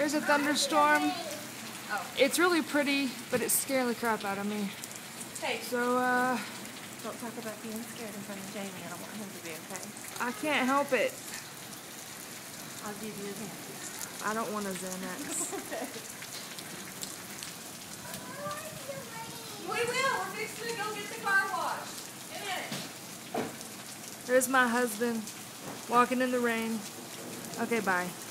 There's a thunderstorm. It's really pretty, but it's scaring the crap out of me. Hey. So, don't talk about being scared in front of Jamie. I don't want him to be okay. I can't help it. I'll give you a Xanax. I don't want a Xanax. We will. We're fixing to go get the car washed. In a minute. There's my husband walking in the rain. Okay, bye.